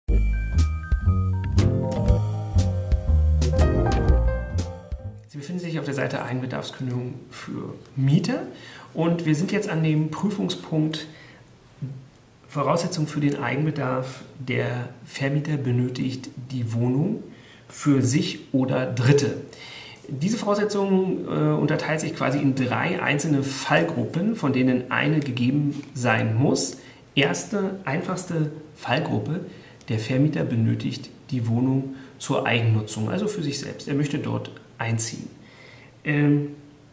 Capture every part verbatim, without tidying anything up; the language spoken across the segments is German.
Sie befinden sich auf der Seite Eigenbedarfskündigung für Mieter und wir sind jetzt an dem Prüfungspunkt Voraussetzungen für den Eigenbedarf. Der Vermieter benötigt die Wohnung für sich oder Dritte. Diese Voraussetzung äh, unterteilt sich quasi in drei einzelne Fallgruppen, von denen eine gegeben sein muss. Erste, einfachste Fallgruppe: Der Vermieter benötigt die Wohnung zur Eigennutzung, also für sich selbst. Er möchte dort einziehen. Ähm,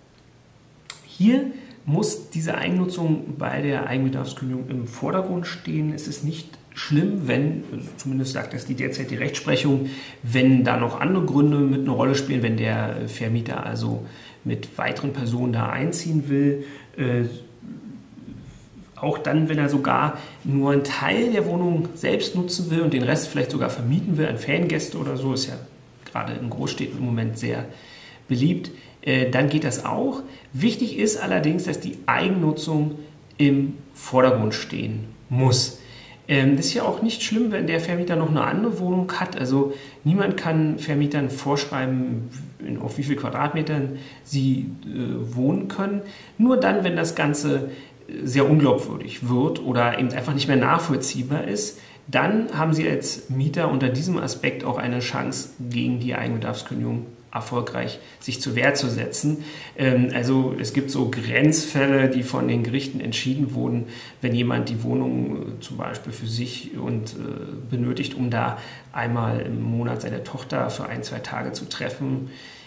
hier muss diese Eigennutzung bei der Eigenbedarfskündigung im Vordergrund stehen. Es ist nicht schlimm, wenn, zumindest sagt das die derzeitige Rechtsprechung, wenn da noch andere Gründe mit eine Rolle spielen, wenn der Vermieter also mit weiteren Personen da einziehen will. Äh, auch dann, wenn er sogar nur einen Teil der Wohnung selbst nutzen will und den Rest vielleicht sogar vermieten will an Feriengäste oder so, ist ja gerade in Großstädten im Moment sehr beliebt, äh, dann geht das auch. Wichtig ist allerdings, dass die Eigennutzung im Vordergrund stehen muss. Ähm, das ist ja auch nicht schlimm, wenn der Vermieter noch eine andere Wohnung hat. Also niemand kann Vermietern vorschreiben, auf wie viel Quadratmetern sie äh, wohnen können. Nur dann, wenn das Ganze sehr unglaubwürdig wird oder eben einfach nicht mehr nachvollziehbar ist, dann haben Sie als Mieter unter diesem Aspekt auch eine Chance, gegen die Eigenbedarfskündigung erfolgreich sich zur Wehr zu setzen. Also es gibt so Grenzfälle, die von den Gerichten entschieden wurden, wenn jemand die Wohnung zum Beispiel für sich und benötigt, um da einmal im Monat seine Tochter für ein, zwei Tage zu treffen.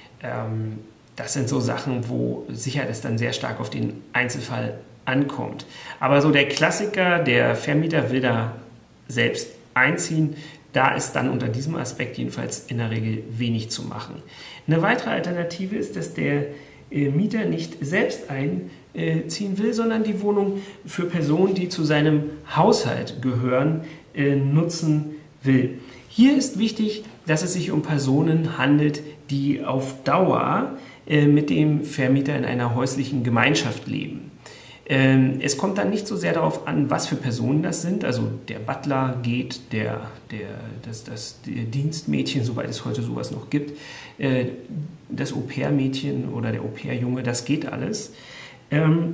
Das sind so Sachen, wo Sicherheit es dann sehr stark auf den Einzelfall ankommt. Aber so der Klassiker, der Vermieter will da selbst einziehen, da ist dann unter diesem Aspekt jedenfalls in der Regel wenig zu machen. Eine weitere Alternative ist, dass der äh, Mieter nicht selbst einziehen will, sondern die Wohnung für Personen, die zu seinem Haushalt gehören, äh, nutzen will. Hier ist wichtig, dass es sich um Personen handelt, die auf Dauer äh, mit dem Vermieter in einer häuslichen Gemeinschaft leben. Es kommt dann nicht so sehr darauf an, was für Personen das sind. Also der Butler geht, der, der, das, das der Dienstmädchen, soweit es heute sowas noch gibt, das Au-pair-Mädchen oder der Au-pair-Junge, das geht alles. Ähm,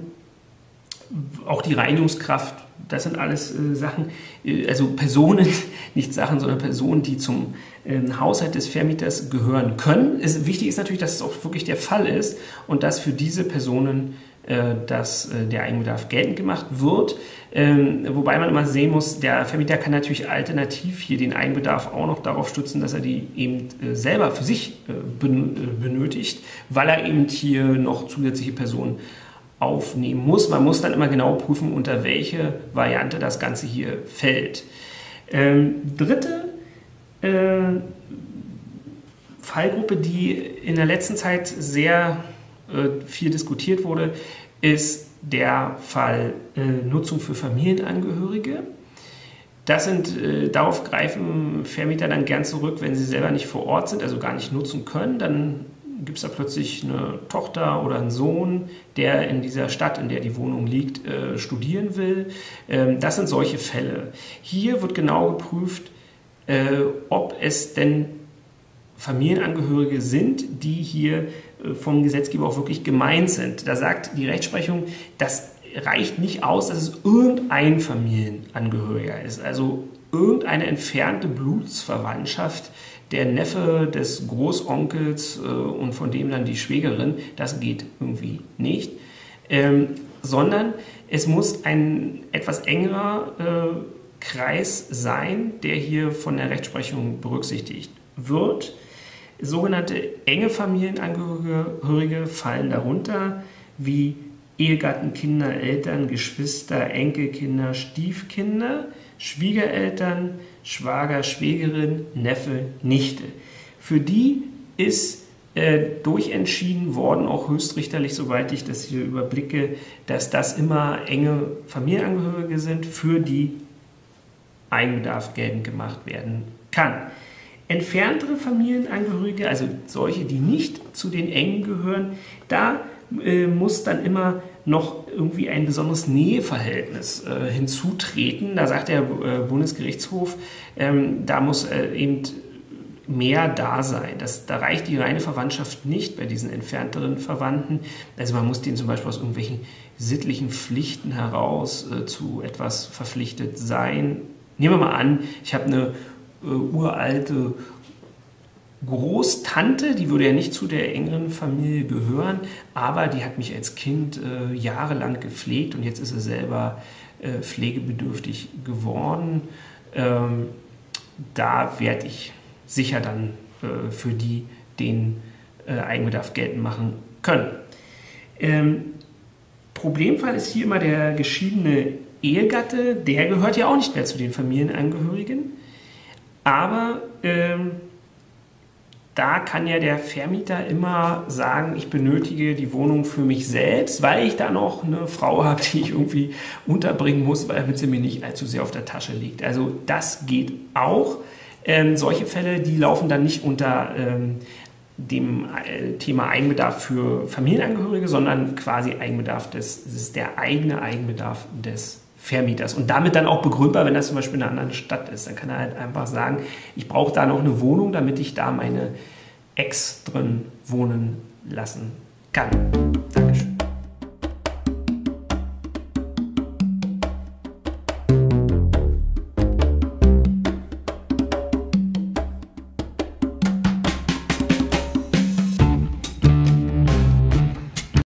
auch die Reinigungskraft, das sind alles äh, Sachen, äh, also Personen, nicht Sachen, sondern Personen, die zum äh, Haushalt des Vermieters gehören können. Es, wichtig ist natürlich, dass es auch wirklich der Fall ist und dass für diese Personen dass der Eigenbedarf geltend gemacht wird. Wobei man immer sehen muss, der Vermieter kann natürlich alternativ hier den Eigenbedarf auch noch darauf stützen, dass er die eben selber für sich benötigt, weil er eben hier noch zusätzliche Personen aufnehmen muss. Man muss dann immer genau prüfen, unter welche Variante das Ganze hier fällt. Dritte Fallgruppe, die in der letzten Zeit sehr viel diskutiert wurde, ist der Fall äh, Nutzung für Familienangehörige. Das sind, äh, darauf greifen Vermieter dann gern zurück, wenn sie selber nicht vor Ort sind, also gar nicht nutzen können. Dann gibt es da plötzlich eine Tochter oder einen Sohn, der in dieser Stadt, in der die Wohnung liegt, äh, studieren will. Ähm, das sind solche Fälle. Hier wird genau geprüft, äh, ob es denn Familienangehörige sind, die hier vom Gesetzgeber auch wirklich gemeint sind. Da sagt die Rechtsprechung, das reicht nicht aus, dass es irgendein Familienangehöriger ist, also irgendeine entfernte Blutsverwandtschaft, der Neffe des Großonkels äh, und von dem dann die Schwägerin, das geht irgendwie nicht, ähm, sondern es muss ein etwas engerer äh, Kreis sein, der hier von der Rechtsprechung berücksichtigt wird. Sogenannte enge Familienangehörige fallen darunter, wie Ehegatten, Kinder, Eltern, Geschwister, Enkelkinder, Stiefkinder, Schwiegereltern, Schwager, Schwägerin, Neffe, Nichte. Für die ist äh, durchentschieden worden, auch höchstrichterlich, soweit ich das hier überblicke, dass das immer enge Familienangehörige sind, für die Eigenbedarf geltend gemacht werden kann. Entferntere Familienangehörige, also solche, die nicht zu den engen gehören, da äh, muss dann immer noch irgendwie ein besonderes Näheverhältnis äh, hinzutreten. Da sagt der äh, Bundesgerichtshof, ähm, da muss äh, eben mehr da sein. Das, da reicht die reine Verwandtschaft nicht bei diesen entfernteren Verwandten. Also man muss denen zum Beispiel aus irgendwelchen sittlichen Pflichten heraus äh, zu etwas verpflichtet sein. Nehmen wir mal an, ich habe eine äh, uralte Großtante, die würde ja nicht zu der engeren Familie gehören, aber die hat mich als Kind äh, jahrelang gepflegt und jetzt ist sie selber äh, pflegebedürftig geworden. Ähm, da werde ich sicher dann äh, für die den äh, Eigenbedarf geltend machen können. Ähm, Problemfall ist hier immer der geschiedene Ehegatte, der gehört ja auch nicht mehr zu den Familienangehörigen, aber ähm, da kann ja der Vermieter immer sagen, ich benötige die Wohnung für mich selbst, weil ich da noch eine Frau habe, die ich irgendwie unterbringen muss, damit sie mir nicht allzu sehr auf der Tasche liegt. Also das geht auch. Ähm, solche Fälle, die laufen dann nicht unter ähm, dem äh, Thema Eigenbedarf für Familienangehörige, sondern quasi Eigenbedarf des, das ist der eigene Eigenbedarf des Vermieters. Und damit dann auch begründbar, wenn das zum Beispiel in einer anderen Stadt ist. Dann kann er halt einfach sagen, ich brauche da noch eine Wohnung, damit ich da meine Ex drin wohnen lassen kann. Dankeschön.